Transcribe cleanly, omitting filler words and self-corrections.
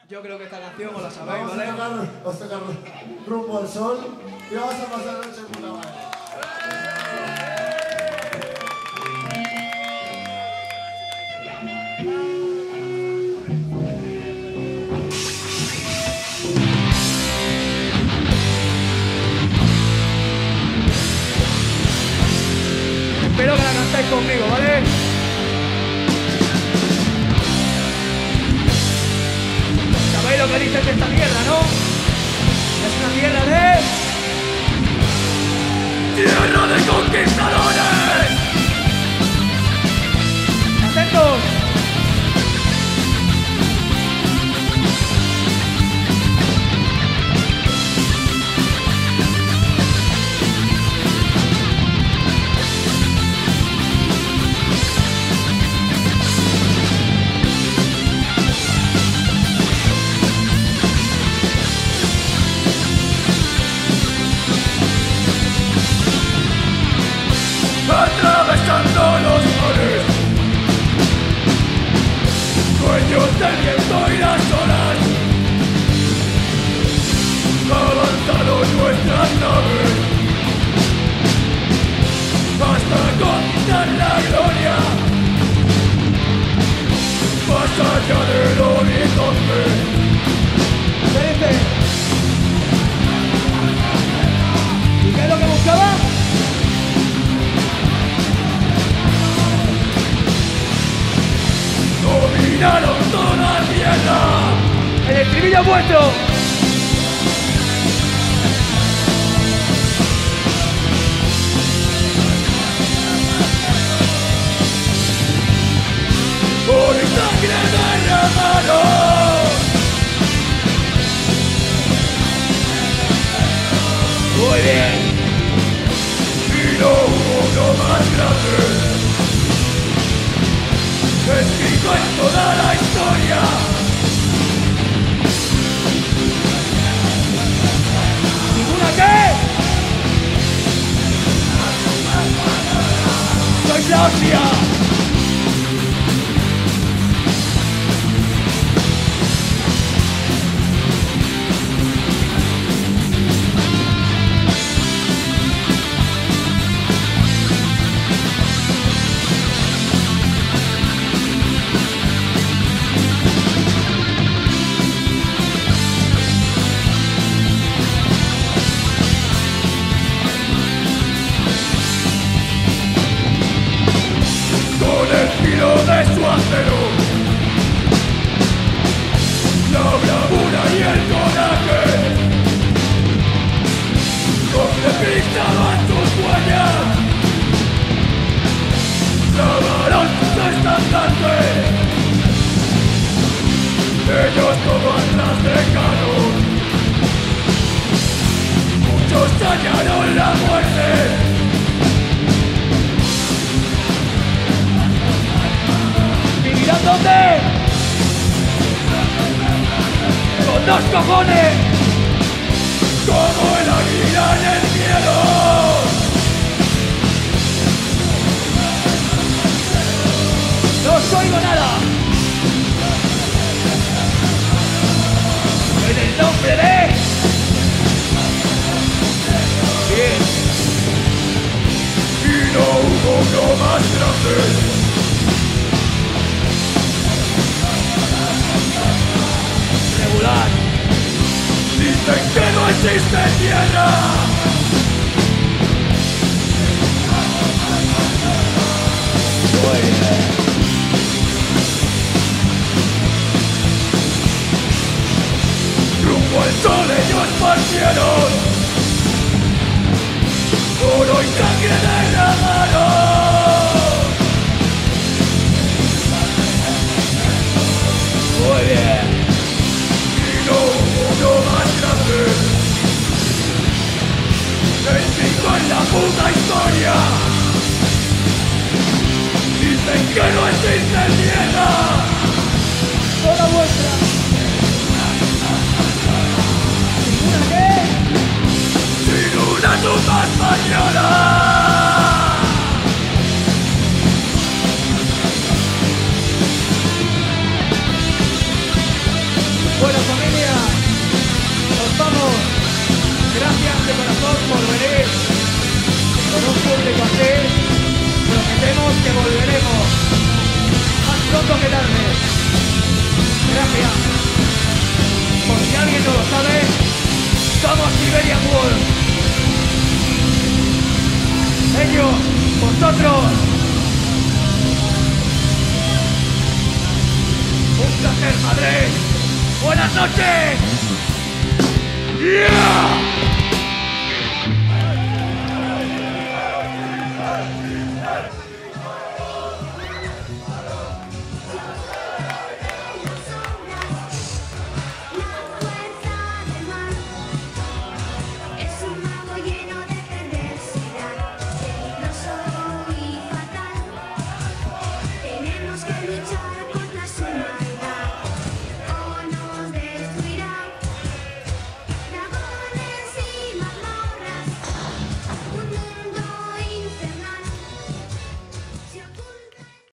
Yo creo que esta canción os la sabéis, Vamos ¿vale? a tocar Rumbo al Sol y vamos a pasar la noche en puta madre. Espero que la cantéis conmigo, ¿vale? ¿Sabéis lo que dicen de esta tierra, no? Es una tierra de... ¡tierra de conquistadores! ¡Atentos! Atravesando los mares, dueños del viento y las olas, avanzaron nuestras naves hasta conquistar la gloria, más allá del horizonte. ¿Qué dice? ¿Y qué es lo que buscaba? Dominaron toda la tierra. ¡El estribillo es vuestro! Por sangre derramaron. Muy bien. Y no hubo uno más grande escrito en toda la historia. ¿Ninguna qué? ¡Sois la hostia! De su acero, la bravura y el coraje, donde pisaban sus huellas, clavaron sus estandartes. Ellos todas las dejaron, muchos hallaron la muerte. ¿Vivirán dónde? ¡Con dos cojones! Como el águila en el cielo. ¡No os oigo nada! ¡En el nombre de... bien! Y no hubo uno más grande. Regular. Dicen que no existe tierra. Muy bien. Rumbo al sol ellos partieron. Oro y sangre derramaron. Muy bien. No hubo uno más grande escrito en la puta historia. Dicen que no existe tierra. ¡Toda vuestra! ¿Ninguna qué? Sin una tumba española. Bueno, familia, nos vamos. Gracias de corazón por venir. Con un público así, prometemos que volveremos más pronto que tarde. Gracias. Por si alguien no lo sabe, somos Siberian Wolf. Ellos, vosotros. Un placer, Madrid. Buenas noches. Yeah!